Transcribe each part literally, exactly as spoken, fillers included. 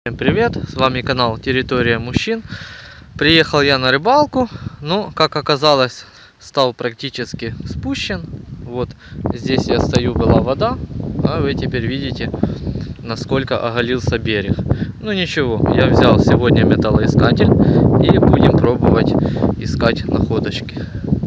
Всем привет, с вами канал Территория Мужчин. Приехал я на рыбалку, но как оказалось, стал практически спущен. Вот здесь я стою, была вода, а вы теперь видите, насколько оголился берег. Ну ничего, я взял сегодня металлоискатель и будем пробовать искать находочки.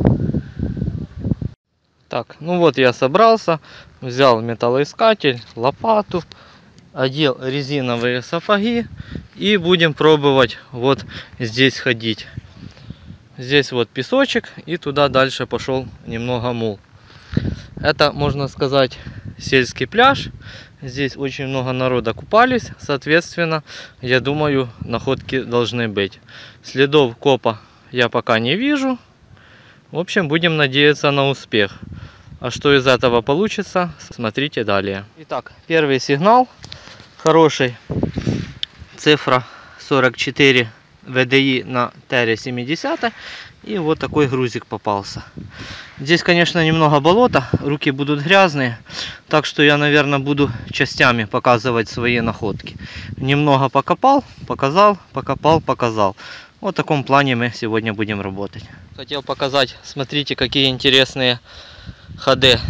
Так, ну вот я собрался, взял металлоискатель, лопату, одел резиновые сапоги и будем пробовать вот здесь ходить. Здесь вот песочек, и туда дальше пошел немного мул. Это, можно сказать, сельский пляж. Здесь очень много народа купались, соответственно, я думаю, находки должны быть. Следов копа я пока не вижу. В общем, будем надеяться на успех. А что из этого получится, смотрите далее. Итак, первый сигнал. Хороший, цифра сорок четыре вэ дэ и на Терре семьдесят, и вот такой грузик попался. Здесь, конечно, немного болота, руки будут грязные, так что я, наверное, буду частями показывать свои находки. Немного покопал, показал, покопал, показал. Вот в таком плане мы сегодня будем работать. Хотел показать, смотрите, какие интересные ходы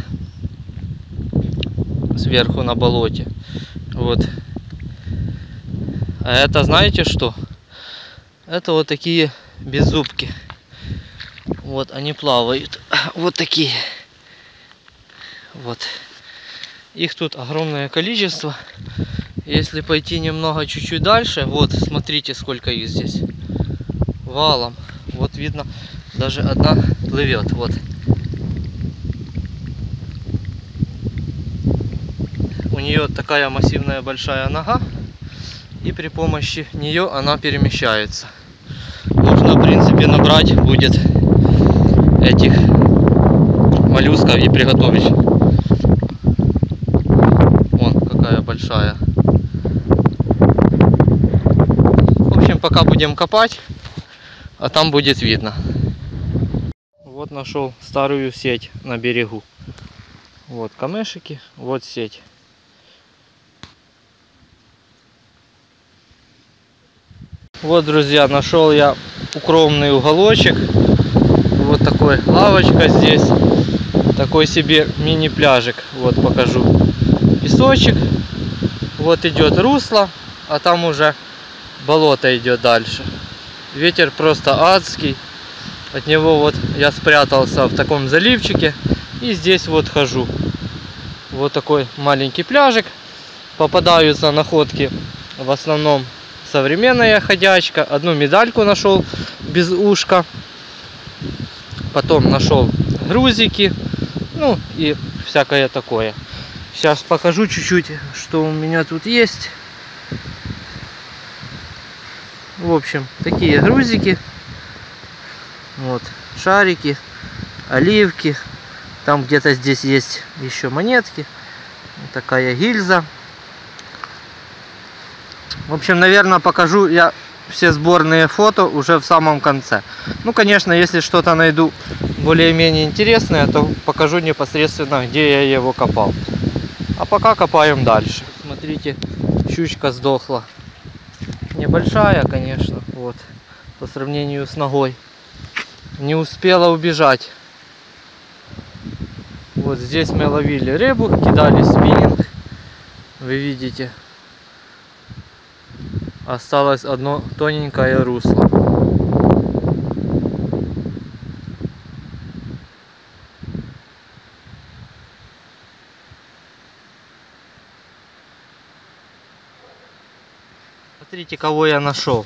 сверху на болоте. Вот. А это знаете что? Это вот такие беззубки. Вот они плавают. Вот такие. Вот. Их тут огромное количество. Если пойти немного чуть-чуть дальше, вот смотрите, сколько их здесь. Валом. Вот видно, даже одна плывет. Вот. У нее такая массивная большая нога. И при помощи нее она перемещается. Можно, в принципе, набрать будет этих моллюсков и приготовить. Вон какая большая. В общем, пока будем копать, а там будет видно. Вот нашел старую сеть на берегу. Вот камешики, вот сеть. Вот, друзья, нашел я укромный уголочек. Вот такой лавочка здесь. Такой себе мини-пляжик. Вот покажу. Песочек. Вот идет русло, а там уже болото идет дальше. Ветер просто адский. От него вот я спрятался в таком заливчике. И здесь вот хожу. Вот такой маленький пляжик. Попадаются находки в основном современная ходячка. Одну медальку нашел без ушка. Потом нашел грузики. Ну и всякое такое. Сейчас покажу чуть-чуть, что у меня тут есть. В общем, такие грузики. Вот шарики, оливки. Там где-то здесь есть еще монетки. Вот такая гильза. В общем, наверное, покажу я все сборные фото уже в самом конце. Ну, конечно, если что-то найду более-менее интересное, то покажу непосредственно, где я его копал. А пока копаем дальше. Смотрите, щучка сдохла. Небольшая, конечно, вот, по сравнению с ногой. Не успела убежать. Вот здесь мы ловили рыбу, кидали спиннинг. Вы видите. Осталось одно тоненькое русло. Смотрите, кого я нашел.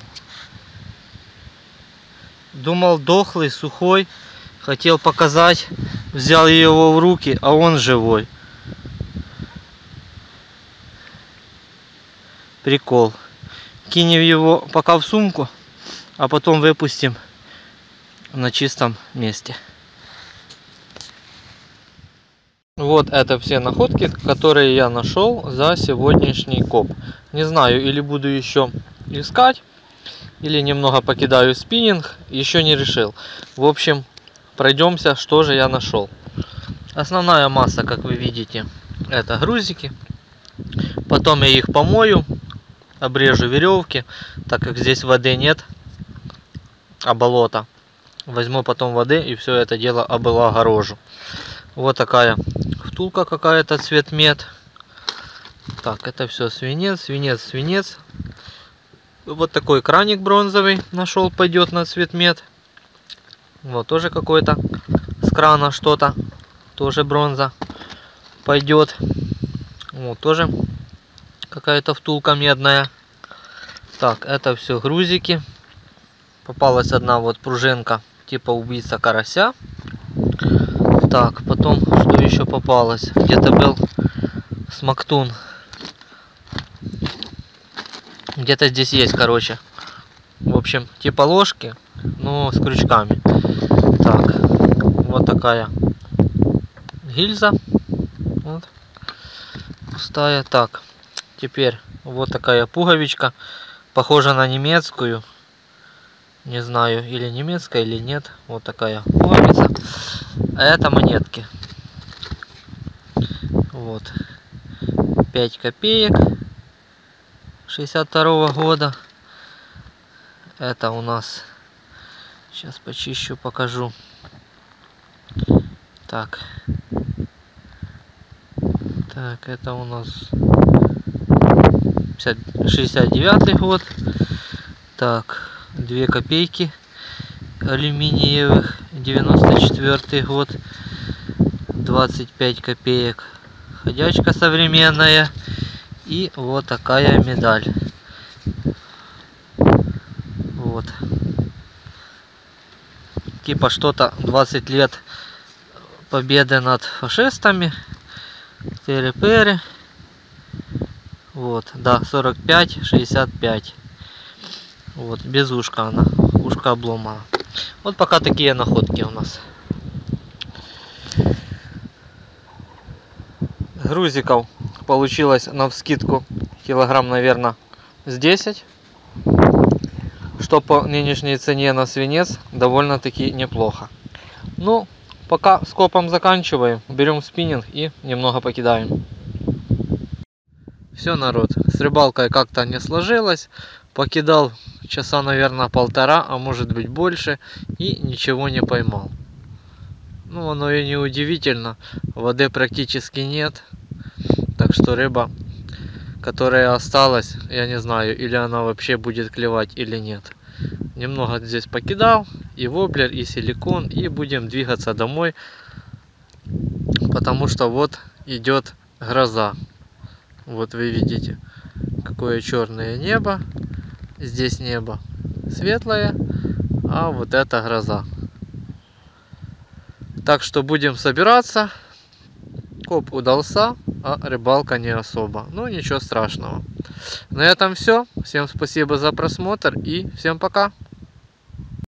Думал, дохлый, сухой. Хотел показать. Взял его в руки, а он живой. Прикол. Кинем его пока в сумку, а потом выпустим на чистом месте. Вот это все находки, которые я нашел за сегодняшний коп. Не знаю, или буду еще искать, или немного покидаю спиннинг, еще не решил. В общем, пройдемся, что же я нашел. Основная масса, как вы видите, это грузики. Потом я их помою. обрежу веревки, так как здесь воды нет, а болото. Возьму потом воды и все это дело облагорожу. Вот такая втулка какая-то, цвет мед. Так, это все свинец, свинец, свинец. Вот такой краник бронзовый нашел, пойдет на цвет мед. Вот тоже какой-то с крана что-то, тоже бронза пойдет. Вот тоже какая-то втулка медная. Так, это все грузики. Попалась одна вот пружинка типа убийца карася. Так, потом что еще попалось? Где-то был смактун. Где-то здесь есть, короче. В общем, типа ложки, но с крючками. Так, вот такая гильза. Вот. Пустая. Так, теперь вот такая пуговичка. Похожа на немецкую. Не знаю, или немецкая, или нет. Вот такая пуговица. А это монетки. Вот. пять копеек. шестьдесят второго года. Это у нас... Сейчас почищу, покажу. Так. Так, это у нас шестьдесят девятый год. Так, две копейки алюминиевых, девяносто четвёртый год. двадцать пять копеек. Ходячка современная. И вот такая медаль. Вот. Типа что-то двадцать лет победы над фашистами. Тери-пери. Вот, да, сорок пять шестьдесят пять. Вот, без ушка она. Ушко обломала. Вот пока такие находки у нас. Грузиков получилось навскидку килограмм, наверное, с десять. Что по нынешней цене на свинец довольно-таки неплохо. Ну, пока скопом заканчиваем. Берем спиннинг и немного покидаем. Все, народ, с рыбалкой как-то не сложилось. Покидал часа, наверное, полтора, а может быть больше. И ничего не поймал. Ну, оно и не удивительно. Воды практически нет. Так что рыба, которая осталась, я не знаю, или она вообще будет клевать, или нет. Немного здесь покидал. И воблер, и силикон. И будем двигаться домой. Потому что вот идет гроза. Вот вы видите, какое черное небо. Здесь небо светлое, а вот это гроза. Так что будем собираться. Коп удался, а рыбалка не особо. Ну, ничего страшного. На этом все. Всем спасибо за просмотр и всем пока.